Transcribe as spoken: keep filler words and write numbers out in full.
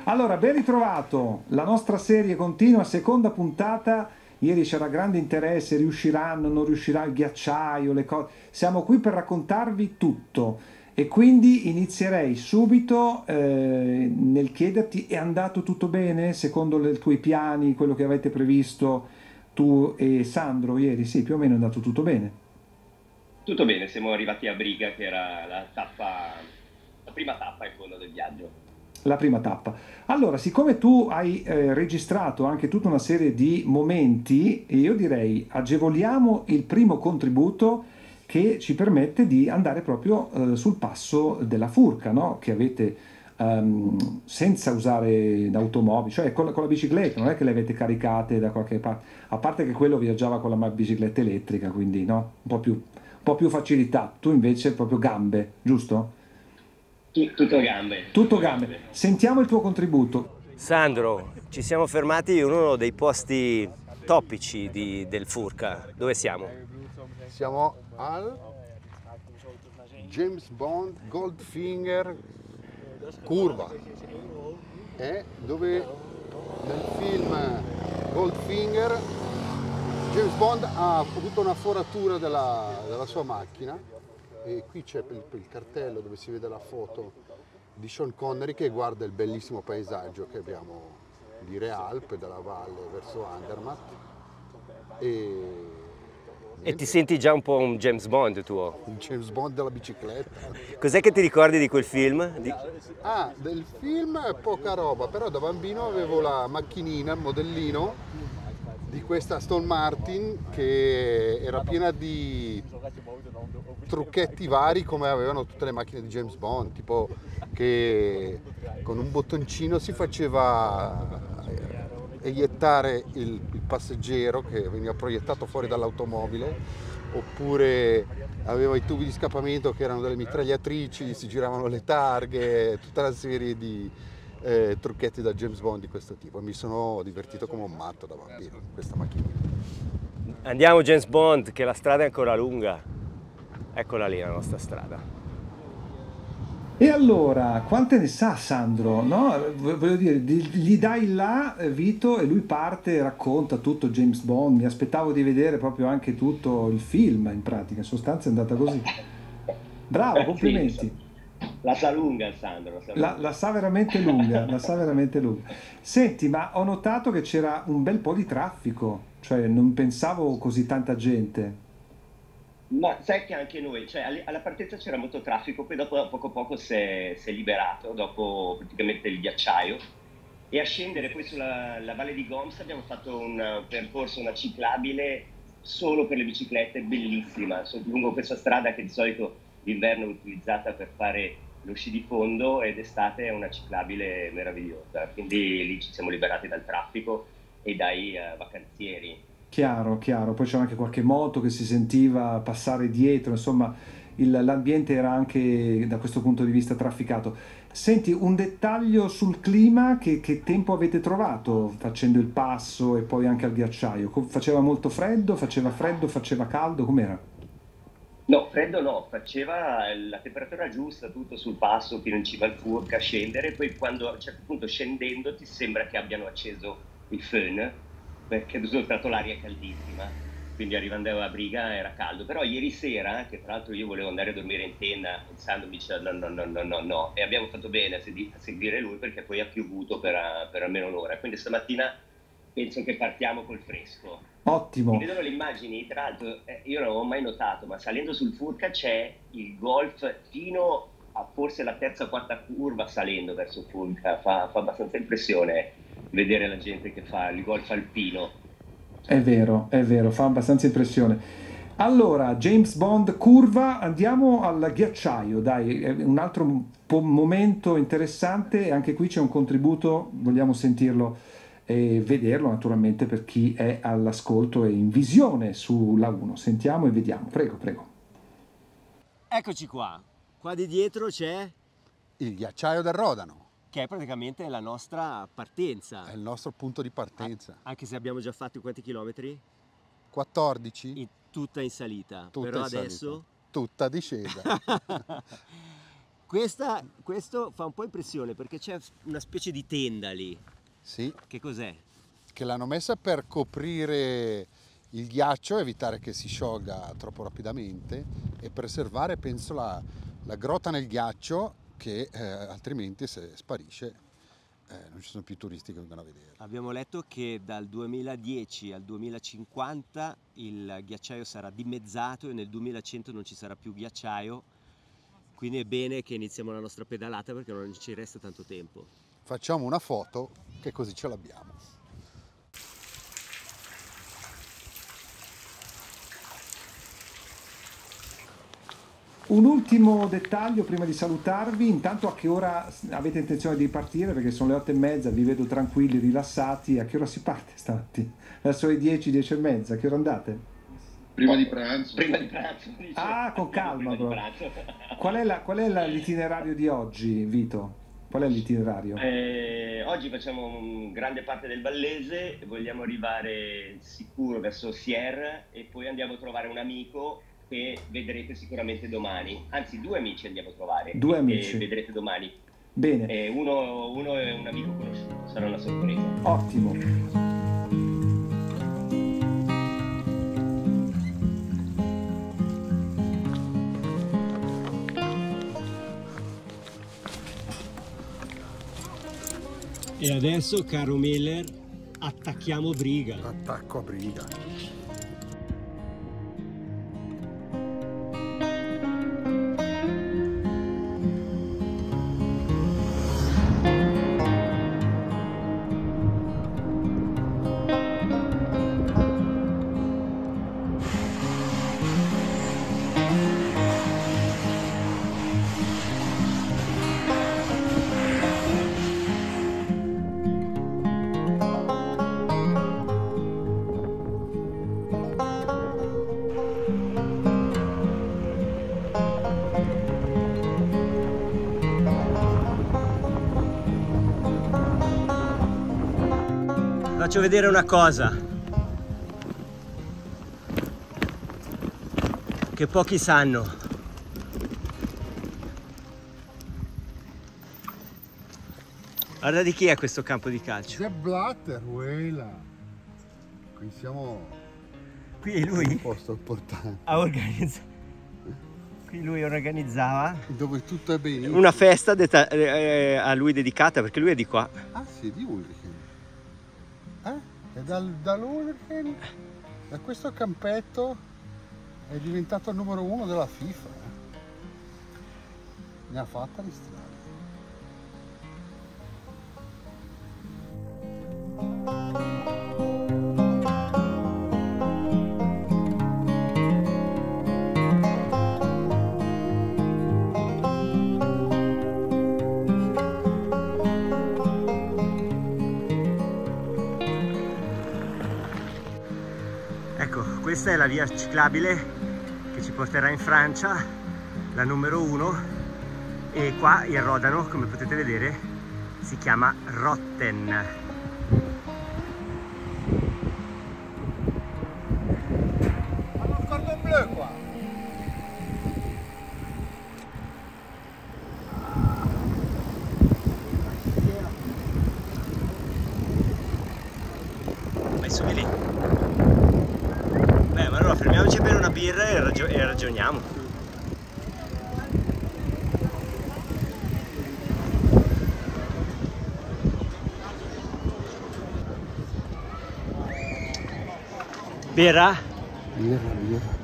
Allora, ben ritrovato, la nostra serie continua, seconda puntata. Ieri c'era grande interesse, riusciranno, non riuscirà il ghiacciaio, le cose. Siamo qui per raccontarvi tutto e quindi inizierei subito eh, nel chiederti: è andato tutto bene secondo i tuoi piani, quello che avete previsto tu e Sandro ieri? Sì, più o meno è andato tutto bene. Tutto bene, siamo arrivati a Briga, che era la tappa, la prima tappa in fondo del viaggio. La prima tappa. Allora, siccome tu hai eh, registrato anche tutta una serie di momenti, io direi agevoliamo il primo contributo che ci permette di andare proprio eh, sul passo della Furka, no? Che avete ehm, senza usare l'automobile, cioè con la, con la bicicletta, non è che le avete caricate da qualche parte, a parte che quello viaggiava con la ma- bicicletta elettrica, quindi no? Un po' più, un po' più facilità. Tu invece proprio gambe, giusto? Tu- tutto gambe, Tutto tutto gambe. gambe. Sentiamo il tuo contributo. Sandro, ci siamo fermati in uno dei posti topici di- del Furka. Dove siamo? Siamo al James Bond Goldfinger Curva, è dove nel film Goldfinger James Bond ha avuto una foratura della, della sua macchina e qui c'è il, il cartello dove si vede la foto di Sean Connery che guarda il bellissimo paesaggio che abbiamo di Re Alp, dalla valle verso Andermatt e E ti niente, senti già un po' un James Bond tuo. il James Bond della bicicletta. Cos'è che ti ricordi di quel film? Di- Ah, del film poca roba, però da bambino avevo la macchinina, il modellino di questa Aston Martin che era piena di trucchetti vari come avevano tutte le macchine di James Bond, tipo che con un bottoncino si faceva eiettare il, il passeggero che veniva proiettato fuori dall'automobile, oppure aveva i tubi di scappamento che erano delle mitragliatrici, si giravano le targhe, tutta una serie di eh, trucchetti da James Bond di questo tipo. E mi sono divertito come un matto da bambino in questa macchina. Andiamo James Bond, che la strada è ancora lunga. Eccola lì la nostra strada. E allora, quante ne sa Sandro? No? V- Voglio dire, gli gli dai là, eh, Vito, e lui parte e racconta tutto James Bond. Mi aspettavo di vedere proprio anche tutto il film, in pratica, in sostanza è andata così. Bravo, Sì, sa- complimenti. la sa lunga Sandro, la sa La, lunga. la sa veramente lunga, la sa veramente lunga. Senti, ma ho notato che c'era un bel po' di traffico, cioè non pensavo così tanta gente. Ma sai che anche noi, cioè alle- alla partenza c'era molto traffico, poi dopo poco a poco si è, si è liberato, dopo praticamente il ghiacciaio, e a scendere poi sulla la Valle di Goms abbiamo fatto un eh, percorso, una ciclabile solo per le biciclette, bellissima, su- lungo questa strada che di solito d'inverno è utilizzata per fare lo sci di fondo ed d'estate è una ciclabile meravigliosa, quindi lì ci siamo liberati dal traffico e dai eh, vacanzieri. Chiaro, chiaro. Poi c'era anche qualche moto che si sentiva passare dietro, insomma, il- l'ambiente era anche da questo punto di vista trafficato. Senti, un dettaglio sul clima, che, che tempo avete trovato facendo il passo e poi anche al ghiacciaio? Co- Faceva molto freddo, faceva freddo, faceva caldo, com'era? No, freddo no, faceva la temperatura giusta, tutto sul passo, fino in cima al Furka, scendere, poi quando a un certo punto scendendo ti sembra che abbiano acceso il fön, perché risultato l'aria è caldissima, quindi arrivando a Briga era caldo, però ieri sera, che tra l'altro io volevo andare a dormire in tenda, pensando mi diceva no, no, no, no, no, no, e abbiamo fatto bene a, sedi- a seguire lui perché poi ha piovuto per, eh, per almeno un'ora, quindi stamattina penso che partiamo col fresco. Si Ottimo. vedono le immagini, tra l'altro eh, io non l'avevo mai notato, ma salendo sul Furka c'è il golf fino a forse la terza o quarta curva salendo verso il Furka, fa, fa abbastanza impressione vedere la gente che fa il golf alpino. È vero, è vero, fa abbastanza impressione. Allora, James Bond curva, andiamo al ghiacciaio, dai, è un altro po- momento interessante e anche qui c'è un contributo, vogliamo sentirlo e vederlo naturalmente per chi è all'ascolto e in visione sulla uno. Sentiamo e vediamo, prego, prego. Eccoci qua. Qua di dietro c'è, Il ghiacciaio del Rodano che è praticamente la nostra è partenza. il nostro punto di A- partenza. anche se abbiamo già fatto quanti chilometri? quattordici, In- tutta in salita. tutta Però in salita, adesso tutta discesa. Questa, questo fa un po' impressione perché c'è una specie di tenda lì. Sì. Che cos'è? Che l'hanno messa per coprire il ghiaccio, evitare che si sciolga troppo rapidamente e preservare, penso, la, la grotta nel ghiaccio che eh, altrimenti se sparisce eh, non ci sono più turisti che vengono a vedere. Abbiamo letto che dal duemiladieci al duemilacinquanta il ghiacciaio sarà dimezzato e nel duemilacento non ci sarà più ghiacciaio. Quindi è bene che iniziamo la nostra pedalata perché non ci resta tanto tempo. Facciamo una foto che così ce l'abbiamo. Un ultimo dettaglio prima di salutarvi, intanto a che ora avete intenzione di partire? Perché sono le otto e mezza, vi vedo tranquilli, rilassati. A che ora si parte stamattina? Verso le dieci, dieci e mezza, a che ora andate? Prima di pranzo. Prima di pranzo. Dice. Ah, con calma. Prima di pranzo. Qual è, la, qual è la, l'itinerario di oggi, Vito? Qual è l'itinerario? Eh, oggi facciamo un grande parte del Vallese, vogliamo arrivare sicuro verso Sierre e poi andiamo a trovare un amico che vedrete sicuramente domani. Anzi, due amici andiamo a trovare. Due amici. Che vedrete domani. Bene. Eh, uno, uno è un amico conosciuto, sarà una sorpresa. Ottimo. E adesso, caro Miller, attacchiamo Briga. Attacco a Briga. Faccio vedere una cosa che pochi sanno. Guarda di chi è questo campo di calcio. Sepp Blatter, quella. Qui siamo Qui in lui un posto importante. ha organizzato. Qui lui organizzava Dove tutto è benissimo. una festa detta, eh, a lui dedicata perché lui è di qua. Ah sì, di Ulriken. Eh? E dal, dall'Ulriken, da questo campetto, è diventato il numero uno della FIFA. Eh? Ne ha fatta di strada. Ecco, questa è la via ciclabile che ci porterà in Francia, la numero uno, e qua il Rodano, come potete vedere, si chiama Rotten. Hanno il cordon bleu qua. Vai su di lì. Beh, ma allora fermiamoci per una birra e, ragio e ragioniamo. Birra? Birra, birra.